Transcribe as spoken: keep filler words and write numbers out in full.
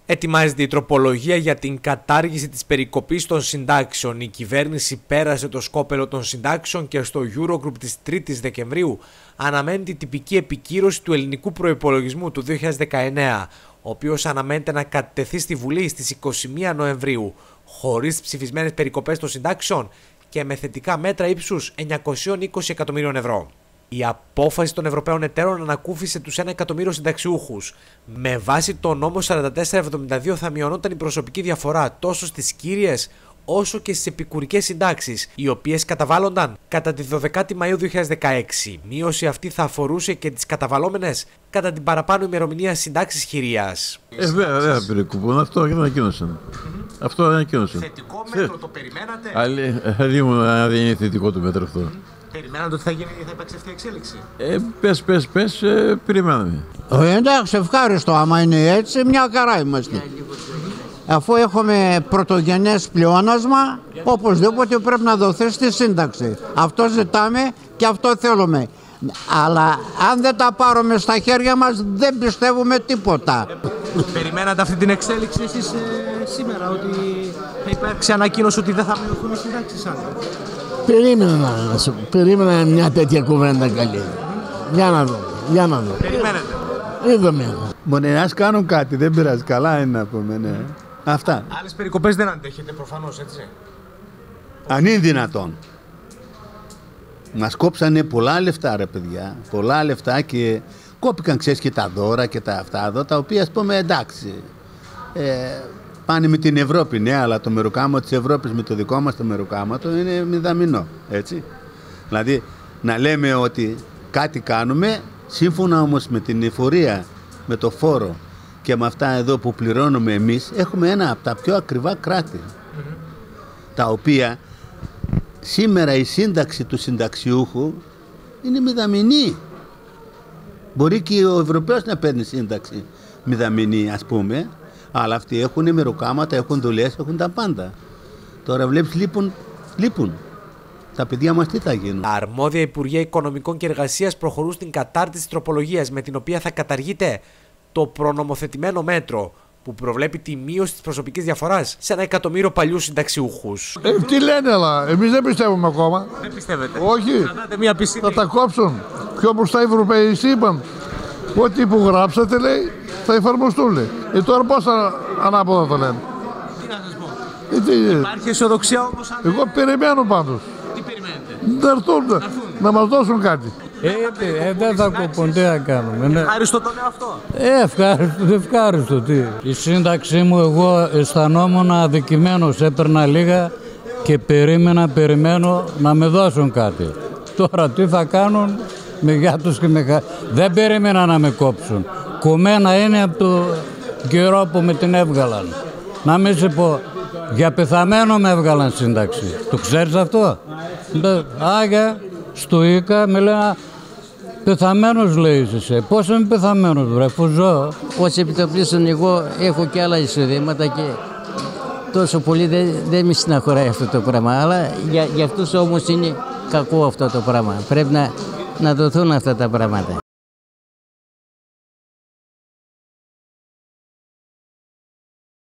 Ετοιμάζεται η τροπολογία για την κατάργηση της περικοπής των συντάξεων. Η κυβέρνηση πέρασε το σκόπελο των συντάξεων και στο Eurogroup της τρίτης Δεκεμβρίου αναμένεται η τυπική επικύρωση του ελληνικού προϋπολογισμού του δύο χιλιάδες δεκαεννέα, ο οποίος αναμένεται να κατατεθεί στη Βουλή στις είκοσι μία Νοεμβρίου, χωρίς ψηφισμένες περικοπές των συντάξεων και με θετικά μέτρα ύψους εννιακόσια είκοσι εκατομμυρίων ευρώ. Η απόφαση των Ευρωπαίων εταίρων ανακούφισε τους ένα εκατομμύριο συνταξιούχους. Με βάση το νόμο σαράντα τέσσερα εβδομήντα δύο θα μειωνόταν η προσωπική διαφορά τόσο στις κύριες όσο και στις επικουρικές συντάξεις, οι οποίες καταβάλλονταν κατά τη δωδεκάτη Μαΐου δύο χιλιάδες δεκαέξι. Μείωση αυτή θα αφορούσε και τις καταβαλλόμενες κατά την παραπάνω ημερομηνία συντάξης χειρίας. Ε, βέβαια, δεν θα περικοπούν. Αυτό ανακοίνωσαν. Mm-hmm. Αυτό ανακοίνωσαν. Θετικό μέτρο, το περιμένατε? Αλλή μου, αν δεν είναι θετικό το μέτρο αυτό. Mm-hmm. Περιμένατε ότι θα, γίνει, θα υπάρξει αυτή η εξέλιξη? Ε, πες, πες, πες, ε, περιμέναμε. Ε, εντάξει, ευχάριστο. Άμα είναι έτσι, μια χαρά είμαστε. Αφού έχουμε πρωτογενές πλεόνασμα, οπωσδήποτε πρέπει να δοθεί στη σύνταξη. Αυτό ζητάμε και αυτό θέλουμε. Αλλά αν δεν τα πάρουμε στα χέρια μας, δεν πιστεύουμε τίποτα. Περιμένατε αυτή την εξέλιξη εσείς ε, σήμερα, ότι θα υπάρξει ανακοίνωση ότι δεν θα μειωθούν οι συντάξεις άλλα? Περίμενα, περίμενα μια τέτοια κουβέντα καλή. Για να δω, για να δω. Περιμένετε? Είδαμε. Μπορεί να κάνουν κάτι, δεν πειράζει, καλά είναι να πούμε, ναι. Αυτά. Άλλες περικοπές δεν αντέχετε προφανώς, έτσι? Αν είναι δυνατόν. Μας κόψανε πολλά λεφτά, ρε παιδιά, πολλά λεφτά και κόπηκαν, ξέρεις, και τα δώρα και τα αυτά εδώ, τα οποία, ας πούμε, εντάξει, ε, πάνε με την Ευρώπη, ναι, αλλά το μεροκάμα της Ευρώπης με το δικό μας το μεροκάματο είναι μηδαμινό, έτσι. Δηλαδή, να λέμε ότι κάτι κάνουμε, σύμφωνα όμως με την εφορία, με το φόρο και με αυτά εδώ που πληρώνουμε εμείς, έχουμε ένα από τα πιο ακριβά κράτη, mm-hmm. τα οποία σήμερα η σύνταξη του συνταξιούχου είναι μηδαμινή. Μπορεί και ο Ευρωπαίος να παίρνει σύνταξη μηδαμινή, ας πούμε, αλλά αυτοί έχουν μεροκάματα, έχουν δουλειές, έχουν τα πάντα. Τώρα βλέπεις, λείπουν, λείπουν. Τα παιδιά μας τι θα γίνουν? Τα αρμόδια Υπουργεία Οικονομικών και Εργασίας προχωρούν στην κατάρτιση της τροπολογίας με την οποία θα καταργείται το προνομοθετημένο μέτρο που προβλέπει τη μείωση της προσωπικής διαφοράς σε ένα εκατομμύριο παλιούς συνταξιούχους. Ε, τι λένε, αλλά εμείς δεν πιστεύουμε ακόμα. Δεν πιστεύετε? Όχι. Μια θα τα κόψουν. Και όπως τα Ευρωπαίοι είπαν, ό,τι που γράψατε, λέει, θα εφαρμοστούν, λέει. Ε, τώρα πώς ανάποδα το λένε? Τι να σας πω? Ε, τι... Υπάρχει αισιοδοξία όμως? Αν... Εγώ περιμένω πάντως. Τι περιμένετε? Να έρθουν, να, να μας δώσουν κάτι. Ε, ε, δεν θα κοπούν, τι να κάνουμε. Ναι. Ευχάριστο το λέω αυτό. Ε, ευχάριστο, ευχάριστο, τι. Η σύνταξή μου, εγώ αισθανόμουν αδικημένος, έπαιρνα λίγα και περίμενα, περιμένω να με δώσουν κάτι. Τώρα τι θα κάνουν, με γάτους και με χα... Δεν περίμενα να με κόψουν. Κομμένα είναι από το καιρό που με την έβγαλαν. Να μην σε πω, για πεθαμένο με έβγαλαν σύνταξη. Το ξέρεις αυτό? Άγια. Στο Ίκα με λένε πεθαμένος, λέει εσύ. Πώς είμαι πεθαμένος, βρε, αφού ζω. Ως επιτοπλίστων εγώ έχω και άλλα εισοδήματα και τόσο πολύ δεν, δεν με συναχωράει αυτό το πράγμα. Αλλά για, για αυτούς όμως είναι κακό αυτό το πράγμα. Πρέπει να, να δοθούν αυτά τα πράγματα.